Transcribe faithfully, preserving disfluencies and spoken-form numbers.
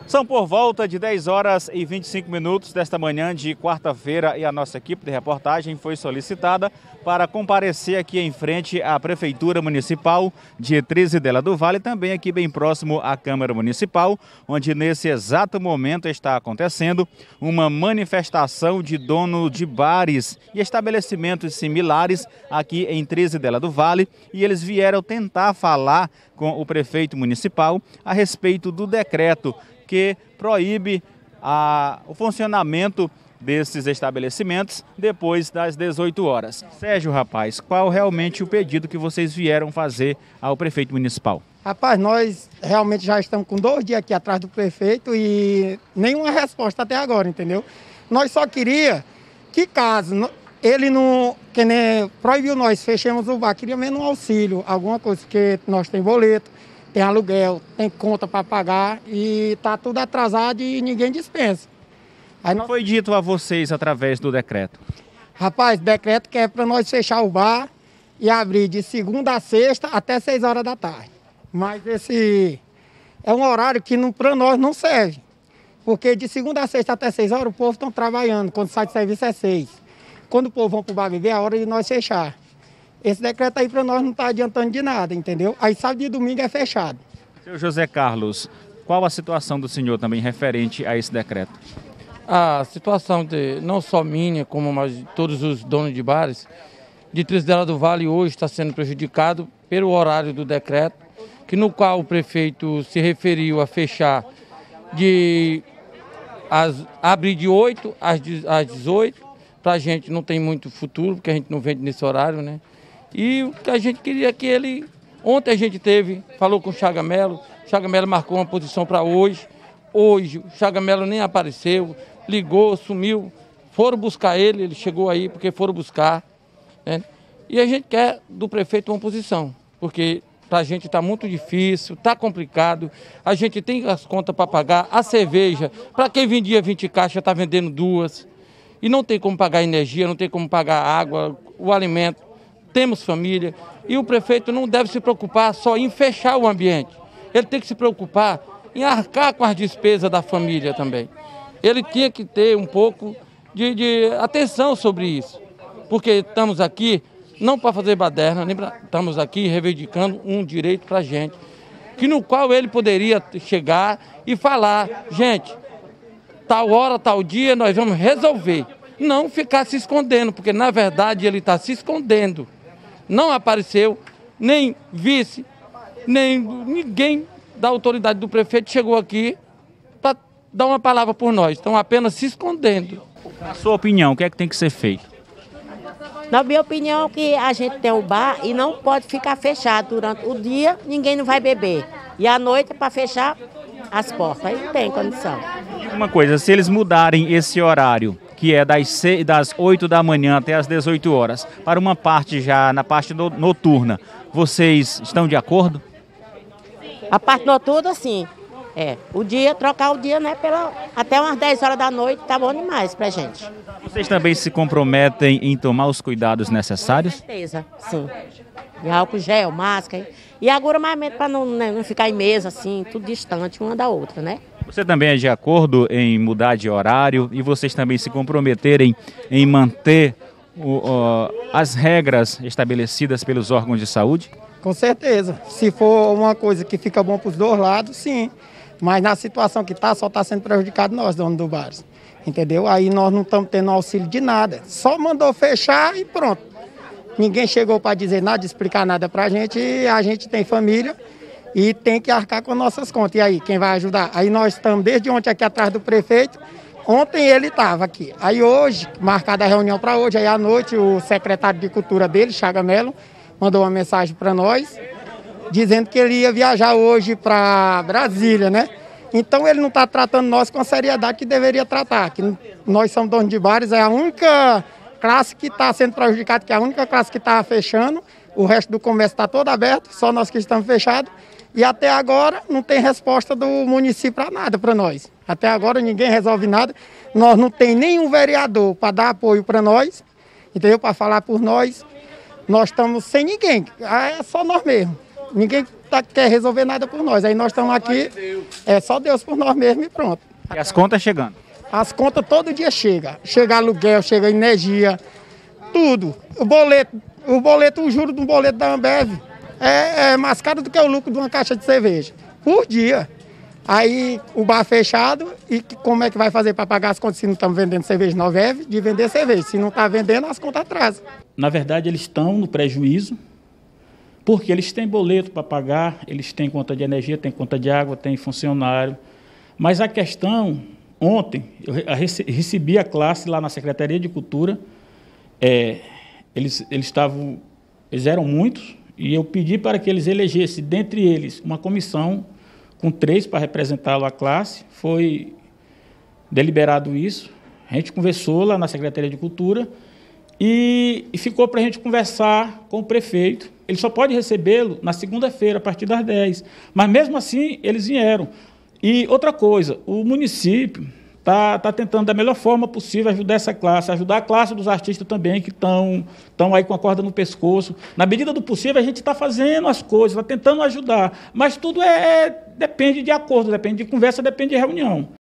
São por volta de dez horas e vinte e cinco minutos desta manhã de quarta-feira e a nossa equipe de reportagem foi solicitada para comparecer aqui em frente à Prefeitura Municipal de Trizidela do Vale, também aqui bem próximo à Câmara Municipal, onde nesse exato momento está acontecendo uma manifestação de dono de bares e estabelecimentos similares aqui em Trizidela do Vale, e eles vieram tentar falar com o prefeito municipal a respeito do decreto que proíbe a, o funcionamento desses estabelecimentos depois das dezoito horas. Sérgio, rapaz, qual realmente o pedido que vocês vieram fazer ao prefeito municipal? Rapaz, nós realmente já estamos com dois dias aqui atrás do prefeito e nenhuma resposta até agora, entendeu? Nós só queria que caso ele não, que nem proibiu nós, fechemos o bar, queria menos um auxílio, alguma coisa, porque nós tem boleto, tem aluguel, tem conta para pagar e está tudo atrasado e ninguém dispensa. Aí nós... Foi dito a vocês através do decreto? Rapaz, decreto que é para nós fechar o bar e abrir de segunda a sexta até seis horas da tarde. Mas esse é um horário que para nós não serve, porque de segunda a sexta até seis horas o povo está trabalhando, quando sai de serviço é seis. Quando o povo vão para o bar beber é a hora de nós fechar. Esse decreto aí para nós não está adiantando de nada, entendeu? Aí sábado e domingo é fechado. Seu José Carlos, qual a situação do senhor também referente a esse decreto? A situação de não só minha, como mais de todos os donos de bares de Trizidela do Vale hoje está sendo prejudicado pelo horário do decreto, que no qual o prefeito se referiu a fechar de as, abrir de oito às dezoito. Para a gente não tem muito futuro, porque a gente não vende nesse horário, né? E o que a gente queria que ele... Ontem a gente teve, falou com o Chaga Melo, o Chaga Melo marcou uma posição para hoje. Hoje o Chaga Melo nem apareceu, ligou, sumiu. Foram buscar ele, ele chegou aí porque foram buscar, né? E a gente quer do prefeito uma posição, porque para a gente está muito difícil, está complicado. A gente tem as contas para pagar, a cerveja, para quem vendia vinte caixas está vendendo duas. E não tem como pagar energia, não tem como pagar água, o alimento. Temos família e o prefeito não deve se preocupar só em fechar o ambiente. Ele tem que se preocupar em arcar com as despesas da família também. Ele tinha que ter um pouco de, de atenção sobre isso, porque estamos aqui não para fazer baderna, nem pra, estamos aqui reivindicando um direito para a gente, que no qual ele poderia chegar e falar, gente, tal hora, tal dia, nós vamos resolver. Não ficar se escondendo, porque na verdade ele está se escondendo. Não apareceu, nem vice, nem ninguém da autoridade do prefeito chegou aqui para dar uma palavra por nós. Estão apenas se escondendo. Na sua opinião, o que é que tem que ser feito? Na minha opinião, é que a gente tem o bar e não pode ficar fechado durante o dia, ninguém não vai beber. E à noite é para fechar as portas, aí não tem condição. Uma coisa, se eles mudarem esse horário, que é das, seis, das oito da manhã até as dezoito horas, para uma parte já na parte do, noturna, vocês estão de acordo? A parte noturna, sim. É, o dia, trocar o dia, né, pela, até umas dez horas da noite, tá bom demais pra gente. Vocês também se comprometem em tomar os cuidados necessários? Com certeza, sim. E álcool gel, máscara. E agoramento para não, né, não ficar em mesa, assim, tudo distante uma da outra, né? Você também é de acordo em mudar de horário e vocês também se comprometerem em manter o, o, as regras estabelecidas pelos órgãos de saúde? Com certeza. Se for uma coisa que fica bom para os dois lados, sim. Mas na situação que está, só está sendo prejudicado nós, donos do bar. Entendeu? Aí nós não estamos tendo auxílio de nada. Só mandou fechar e pronto. Ninguém chegou para dizer nada, explicar nada para a gente. E a gente tem família e tem que arcar com nossas contas. E aí, quem vai ajudar? Aí nós estamos desde ontem aqui atrás do prefeito. Ontem ele estava aqui. Aí hoje, marcada a reunião para hoje, aí à noite o secretário de Cultura dele, Chaga Melo, mandou uma mensagem para nós, dizendo que ele ia viajar hoje para Brasília, né? Então ele não está tratando nós com a seriedade que deveria tratar. Que nós somos donos de bares, é a única classe que está sendo prejudicada, que é a única classe que está fechando. O resto do comércio está todo aberto, só nós que estamos fechados. E até agora não tem resposta do município para nada para nós. Até agora ninguém resolve nada. Nós não tem nenhum vereador para dar apoio para nós, entendeu? Para falar por nós. Nós estamos sem ninguém, é só nós mesmos. Ninguém tá, quer resolver nada por nós. Aí nós estamos aqui, é só Deus por nós mesmos e pronto. E as contas chegando? As contas todo dia chegam. Chega aluguel, chega energia, tudo. O boleto, o boleto, o juro do boleto da Ambev é, é mais caro do que o lucro de uma caixa de cerveja. Por dia. Aí o bar fechado, e como é que vai fazer para pagar as contas se não estamos vendendo cerveja? Nós vive de vender cerveja. Se não está vendendo, as contas atrasam. Na verdade, eles estão no prejuízo, porque eles têm boleto para pagar, eles têm conta de energia, têm conta de água, têm funcionário. Mas a questão, ontem, eu recebi a classe lá na Secretaria de Cultura, é, eles, eles, estavam, eles eram muitos, e eu pedi para que eles elegessem, dentre eles, uma comissão com três para representá-lo à classe. Foi deliberado isso, a gente conversou lá na Secretaria de Cultura e, e ficou para a gente conversar com o prefeito. Ele só pode recebê-lo na segunda-feira, a partir das dez, mas mesmo assim eles vieram. E outra coisa, o município está tá tentando da melhor forma possível ajudar essa classe, ajudar a classe dos artistas também que estão estão aí com a corda no pescoço. Na medida do possível, a gente está fazendo as coisas, está tentando ajudar, mas tudo é, é, depende de acordo, depende de conversa, depende de reunião.